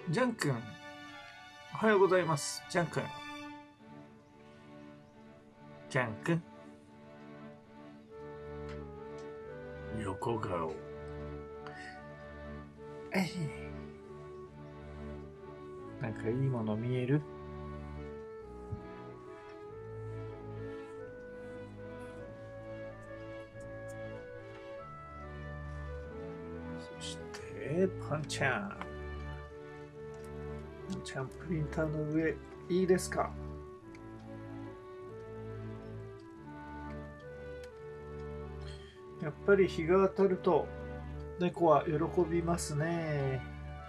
ジャン君、おはようございます。ジャン君。ジャン君。横顔。なんかいいもの見える？そして、パンちゃん。パンちゃん、プリンターの上、いいですか？やっぱり日が当たると、猫は喜びますね。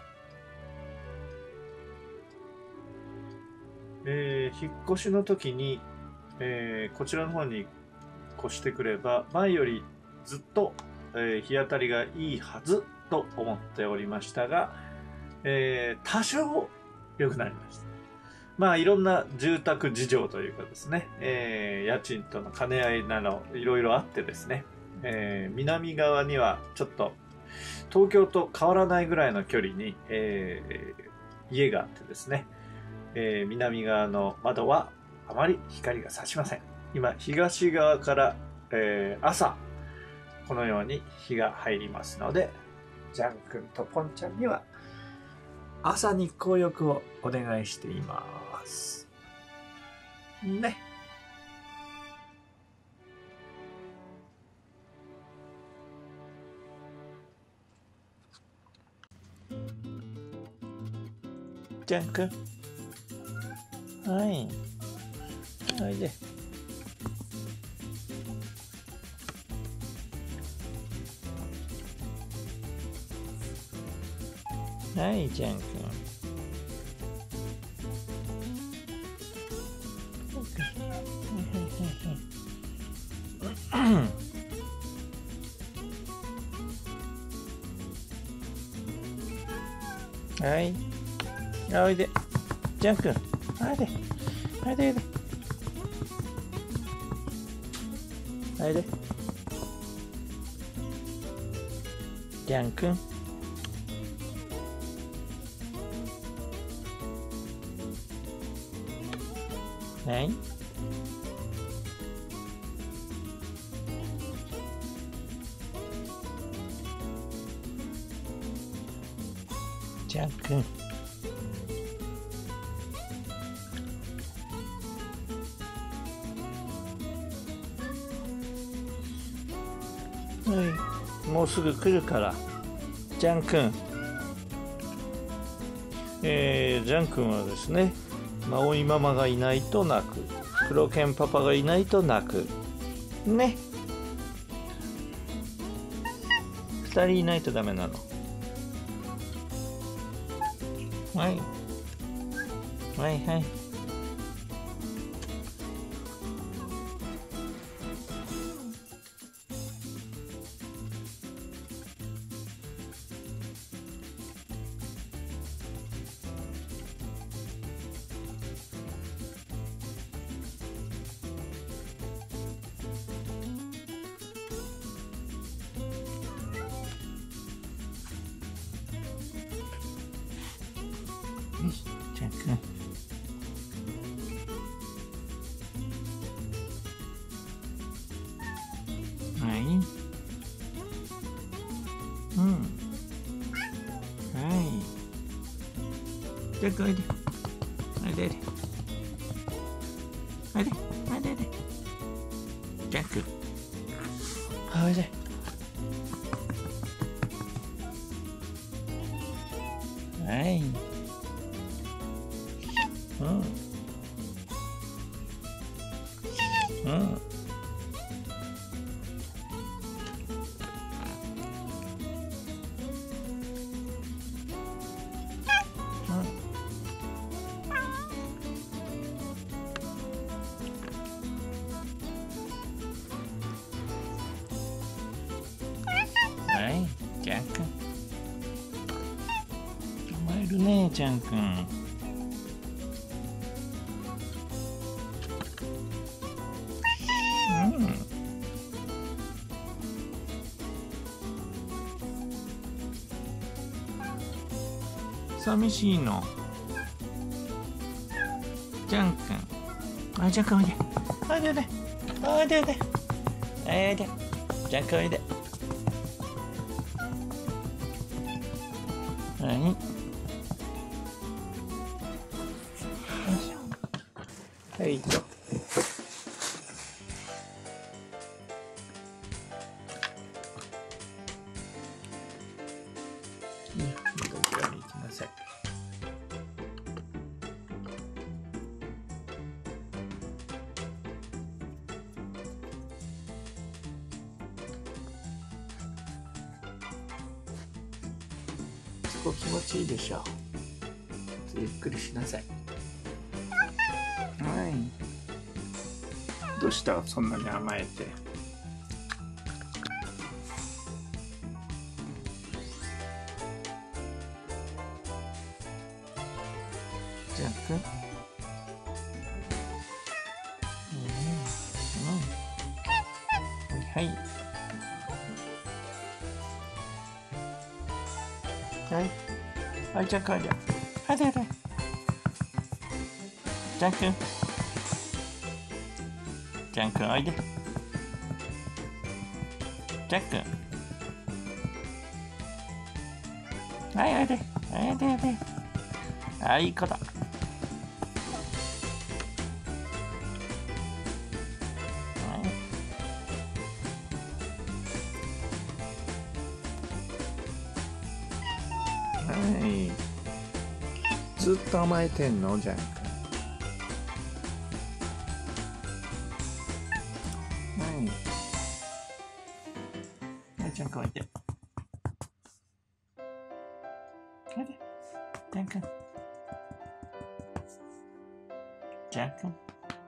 引っ越しの時に、こちらの方に越してくれば前よりずっと、日当たりがいいはずと思っておりましたが、多少良くなりました。まあいろんな住宅事情というかですね、家賃との兼ね合いなどいろいろあってですね、南側にはちょっと東京と変わらないぐらいの距離に、家があってですね、南側の窓はあまり光が差しません。今東側から、朝このように日が入りますので、ジャン君とポンちゃんには朝日光浴をお願いしていますね。ジャン君、はい、おいで。はい、ジャン君。はい、おいで。ジャン君、おいで。おいでおいで。おいで。ジャン君。はい。ジャン君。はい、もうすぐ来るから。ジャン君。ジャン君はですね、マオイママがいないと泣く。クロケンパパがいないと泣く。ね。2人いないとダメなの。はい。はいはい。ジャン君。はい。うん。はい。ジャン君、おいで。おいでおいで。おいで。おいでおいで。ジャン君。おいで。はい。うん。うん。はい、ジャン君。甘えるね、ジャン君。うん。 寂しいの。ジャン君。あ、ジャン君おいで。おいでおいで。おいでおいで。おいで。ジャン君おいで。はい。はい。どちらに行きなさい。そこ気持ちいいでしょう。ゆっくりしなさい。はい。どうしたそんなに甘えて。ジャン君。はい。はい。はい、ジャン君おいで。はい、はい、はい。ジャン君。ジャン君おいで。ジャン君。はい、おいで。おいでおいで。はい、いい子だ。はい。ずっと甘えてんのジャン君。はい。はい、ジャン君おいで。おいで。ジャン君。ジャン君。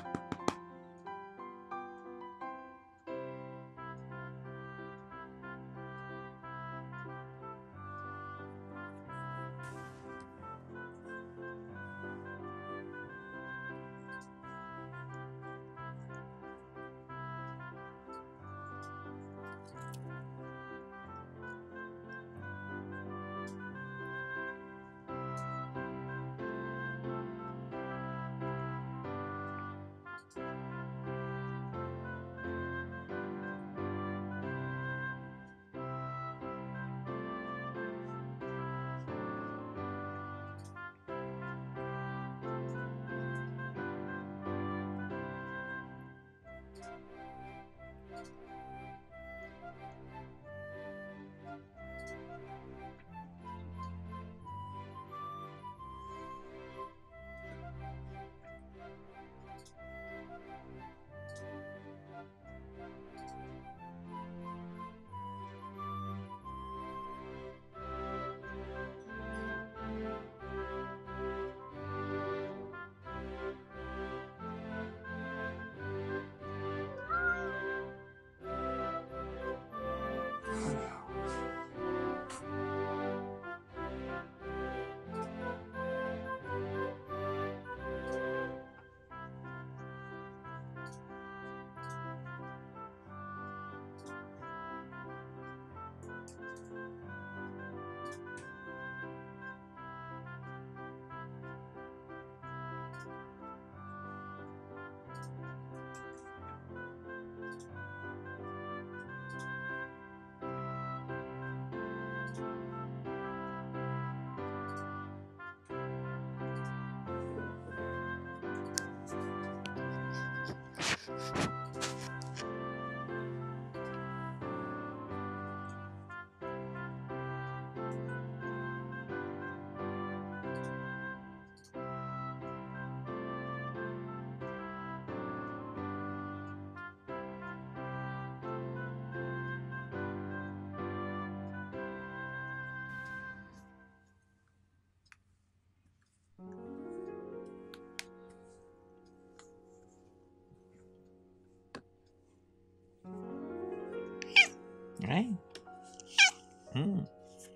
はい。うん。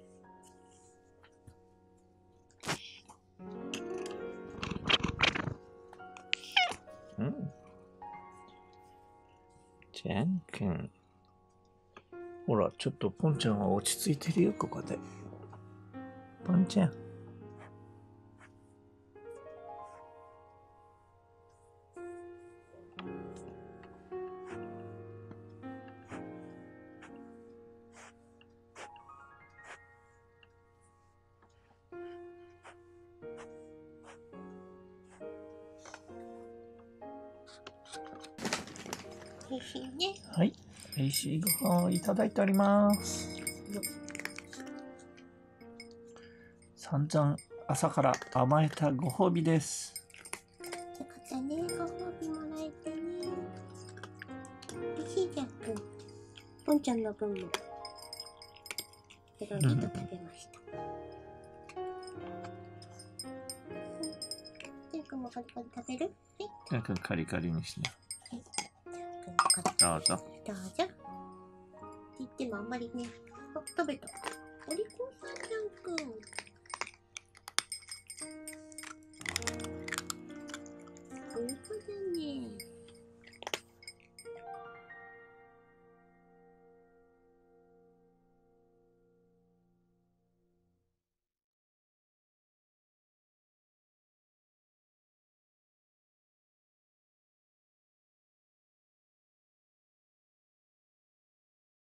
うん。ジャン君。ほら、ちょっとポンちゃんは落ち着いてるよ、ここで。ポンちゃん。 美味しいね。 はい。美味しいご飯をいただいております。散々朝から甘えたご褒美です。 よかったね。ご褒美もらえてね。美味しいじゃんくん。ぽんちゃんの分もペロリと食べました。じゃんくんもカリカリ食べる？ じゃあカリカリにしな。どうぞ。 どうぞ。って言ってもあんまりね。あ、食べた。お利口さんじゃんくん。